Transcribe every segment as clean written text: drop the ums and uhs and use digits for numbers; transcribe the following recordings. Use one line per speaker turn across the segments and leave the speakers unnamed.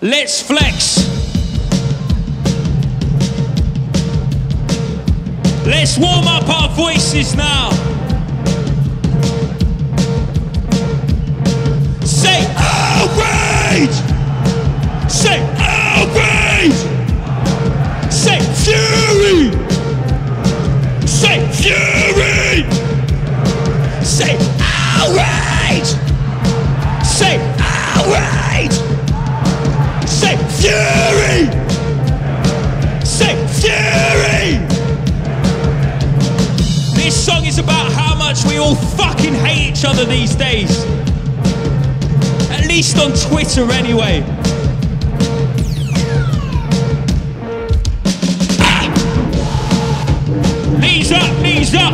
Let's flex. Let's warm up our voices now. Say outrage! Say outrage! Say fury! Say fury! Say outrage! Say outrage! Say fury! Say fury! This song is about how much we all fucking hate each other these days. At least on Twitter anyway. Knees up, knees up.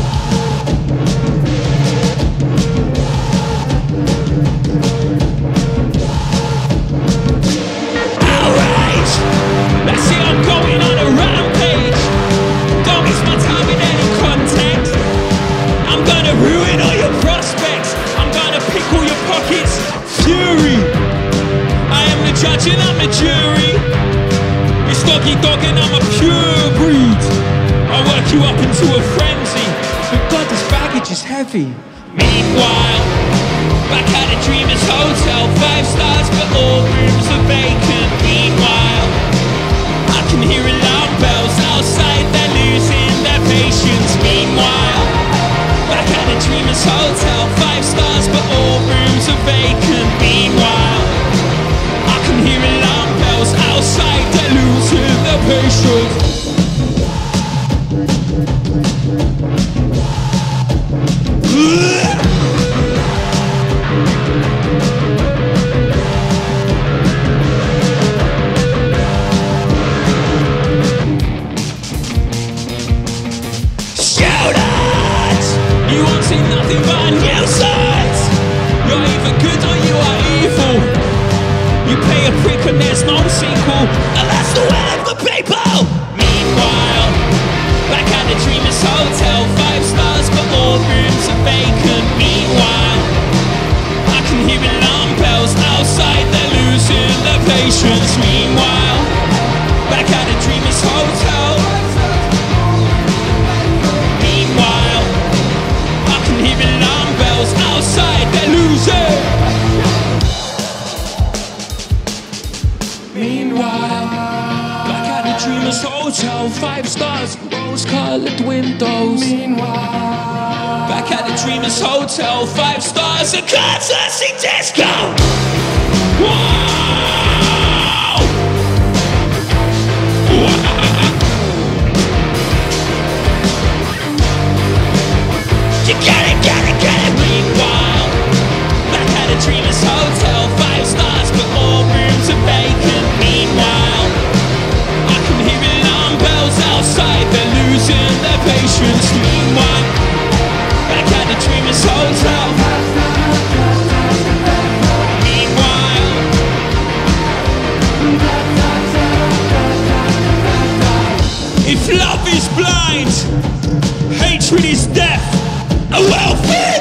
Outrage! That's it, I'm going on a rampage. Don't waste my time in any context. I'm gonna ruin all your prospects. I'm gonna pick all your pockets. Fury! I am the judge and I'm the jury. It's doggy dog and I'm a pure breed. I work you up into a frenzy, but God, this baggage is heavy. Meanwhile, back at the Dreamers Hotel, 5 stars but all rooms are vacant. Meanwhile, I can hear alarm bells outside, they're losing their patience. Meanwhile, back at the Dreamers Hotel, 5 stars but all rooms are vacant. Meanwhile, I can hear alarm bells outside, they're losing their patience. You won't see nothing but nuisance. You're either good or you are evil. You pay a prick and there's no sequel, and that's the will of the people. Meanwhile, back at the Dreamers Hotel, 5 stars but all rooms are vacant. Meanwhile, I can hear alarm bells outside, they're losing their patience. Meanwhile, back at the Dreamers Hotel. Meanwhile, I can hear alarm bells outside, they're losing. Meanwhile, back at the Dreamers Hotel, 5 stars, rose-colored windows. Meanwhile, back at the Dreamers Hotel, 5 stars, a courtesy disco. Wow! You get it, get it, get it. Meanwhile, back at the Dreamers Hotel, 5 stars, but all rooms are vacant. Meanwhile, I can hear alarm bells outside, they're losing their patience. Meanwhile, back at the Dreamers Hotel. Meanwhile, if love is blind, hatred is death. A welfare